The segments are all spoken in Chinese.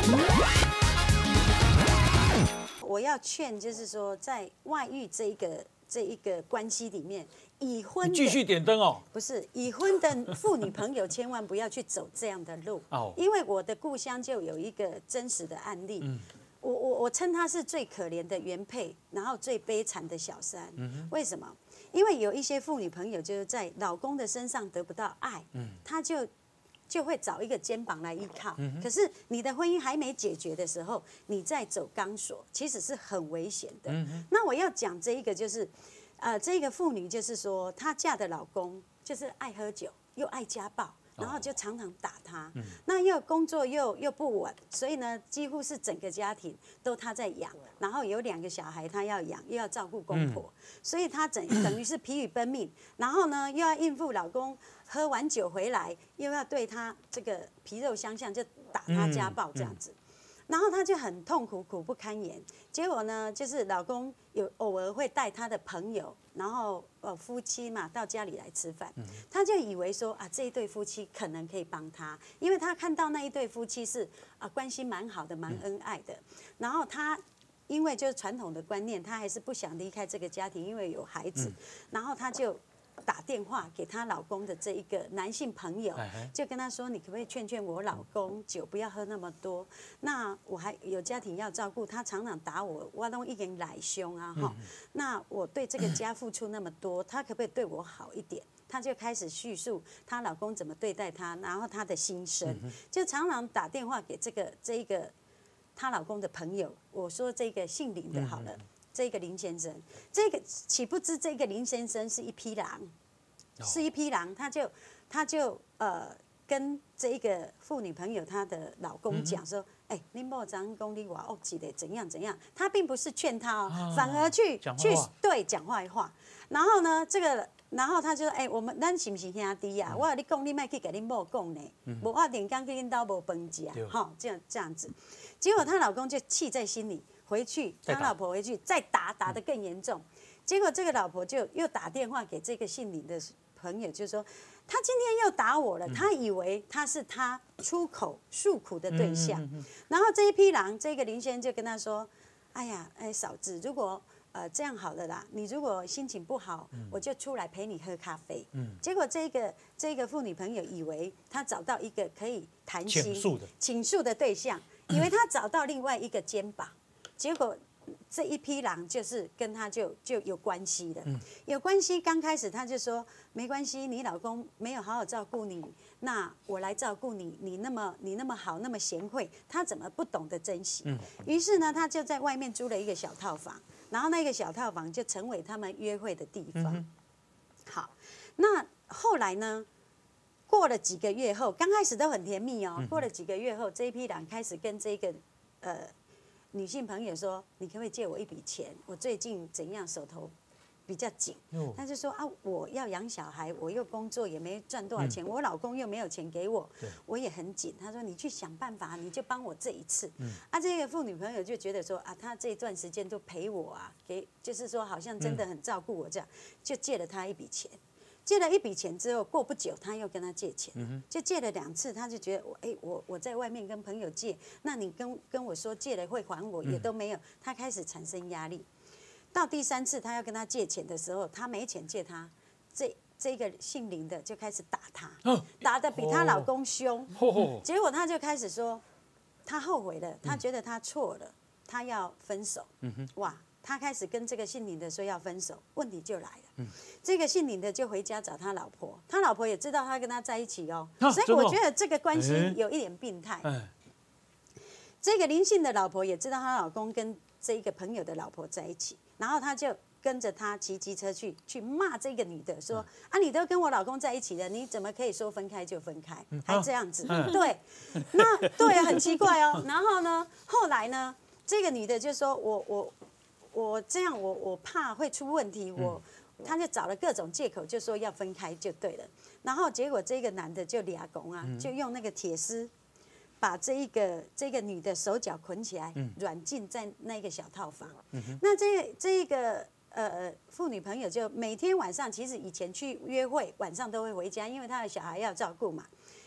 我要劝，就是说，在外遇这一个关系里面，已婚继续点灯哦。 不是已婚的妇女朋友，千万不要去走这样的路。因为我的故乡就有一个真实的案例。我称她是最可怜的原配，然后最悲惨的小三。为什么？因为有一些妇女朋友就是在老公的身上得不到爱，她就会找一个肩膀来依靠。可是你的婚姻还没解决的时候，你再走钢索，其实是很危险的。那我要讲这一个就是，这个妇女就是说，她嫁的老公就是爱喝酒又爱家暴。然后就常常打她，那又工作又不稳，所以呢，几乎是整个家庭都她在养，然后有2个小孩她要养，又要照顾公婆，所以她等于是疲于奔命，然后呢又要应付老公喝完酒回来，又要对她这个皮肉相向，就打她家暴这样子。然后她就很痛苦，苦不堪言。结果呢，就是老公偶尔会带他的朋友，然后夫妻嘛到家里来吃饭，她就以为说啊这一对夫妻可能可以帮她，因为她看到那一对夫妻是关系蛮好的，蛮恩爱的。然后她因为就是传统的观念，她还是不想离开这个家庭，因为有孩子，然后她就打电话给她老公的这一个男性朋友，就跟他说：“你可不可以劝劝我老公，酒不要喝那么多？那我还有家庭要照顾，他常常打我，我都已经来凶啊哈。那我对这个家付出那么多，他可不可以对我好一点？”她就开始叙述她老公怎么对待她，然后她的心声，就常常打电话给这一个她老公的朋友。我说这个姓林的好了。这个林先生，这个岂不知这个林先生是一匹狼，是一匹狼，他就跟这一个妇女朋友她的老公讲说，你莫张公你话恶气的怎样怎样，他并不是劝他哦，反而去对讲坏话，然后呢然后他就说，咱是不是兄弟啊？我跟你讲，你莫去给恁某讲呢，无我连工去恁兜无饭食，哈，这样子，结果她老公就气在心里。回去，他老婆回去再打得更严重，结果这个老婆就又打电话给这个姓林的朋友，就说他今天又打我了，他以为他是他出口诉苦的对象，然后这一匹狼，这个林先生就跟他说，哎呀，嫂子，如果这样好了啦，你如果心情不好，我就出来陪你喝咖啡。结果这个妇女朋友以为他找到一个可以谈心倾诉的对象，以为他找到另外一个肩膀。结果这一匹狼就是跟他就有关系的，有关系。刚开始他就说没关系，你老公没有好好照顾你，那我来照顾你。你那么好，那么贤惠，他怎么不懂得珍惜？于是呢，他就在外面租了一个小套房，然后那个小套房就成为他们约会的地方。好，那后来呢？过了几个月后，刚开始都很甜蜜哦。过了几个月后，这一匹狼开始跟这个女性朋友说：“你可不可以借我一笔钱？我最近怎样手头比较紧。”他就说：“啊，我要养小孩，我又工作也没赚多少钱，我老公又没有钱给我，我也很紧。”他说：“你去想办法，你就帮我这一次。”这个妇女朋友就觉得说：“啊，他这一段时间都陪我啊，就是说好像真的很照顾我这样，就借了他一笔钱。”借了一笔钱之后，过不久他又跟他借钱，就借了2次，他就觉得我在外面跟朋友借，那你跟我说借了会还我，也都没有，他开始产生压力。到第3次他要跟他借钱的时候，他没钱借他，这个姓林的就开始打他，打得比她老公凶，结果他就开始说他后悔了，他觉得他错了，他要分手，哇！他开始跟这个姓林的说要分手，问题就来了。这个姓林的就回家找他老婆，他老婆也知道他跟他在一起哦，所以我觉得这个关系有一点病态。这个林姓的老婆也知道她老公跟这一个朋友的老婆在一起，然后他就跟着他骑机车去骂这个女的，说啊，你都跟我老公在一起了，你怎么可以说分开就分开，还这样子？对，那对很奇怪哦。然后呢，后来呢，这个女的就说我这样我怕会出问题，他就找了各种借口，就说要分开就对了。然后结果这个男的就俩拱啊，就用那个铁丝把这个女的手脚捆起来，软禁在那个小套房。那这一个妇女朋友就每天晚上，其实以前去约会晚上都会回家，因为她的小孩要照顾嘛。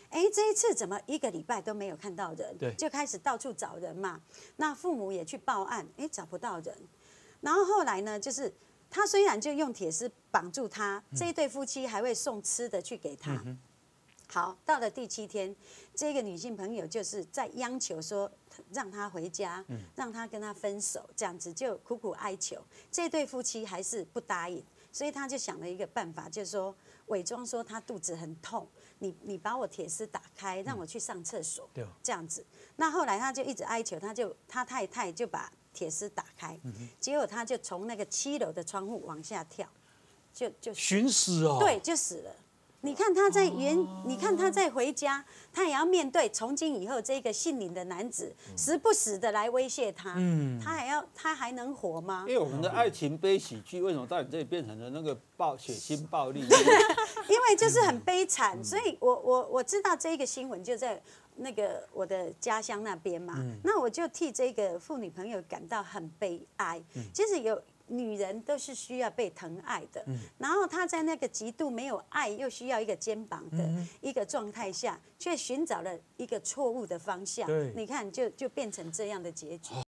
这一次怎么1个礼拜都没有看到人？就开始到处找人嘛。那父母也去报案，找不到人。然后后来呢，就是他虽然就用铁丝绑住他，这一对夫妻还会送吃的去给他。好，到了第7天，这个女性朋友就是在央求说让他回家，让他跟他分手，这样子就苦苦哀求。这对夫妻还是不答应，所以他就想了一个办法，就是说伪装说他肚子很痛，你把我铁丝打开，让我去上厕所，这样子。那后来他就一直哀求，他太太就把铁丝打开，结果他就从那个7楼的窗户往下跳，就寻死哦， 对，就死了。你看他你看他在回家，他也要面对从今以后这个姓林的男子时不时的来威胁他，他还能活吗？ 因为我们的爱情悲喜剧为什么到你这里变成了那个血腥暴力？ 因为就是很悲惨，所以我知道这个新闻就在那个我的家乡那边嘛，那我就替这个妇女朋友感到很悲哀。其实女人都是需要被疼爱的，然后她在那个极度没有爱又需要一个肩膀的一个状态下，却寻找了一个错误的方向。你看，就变成这样的结局。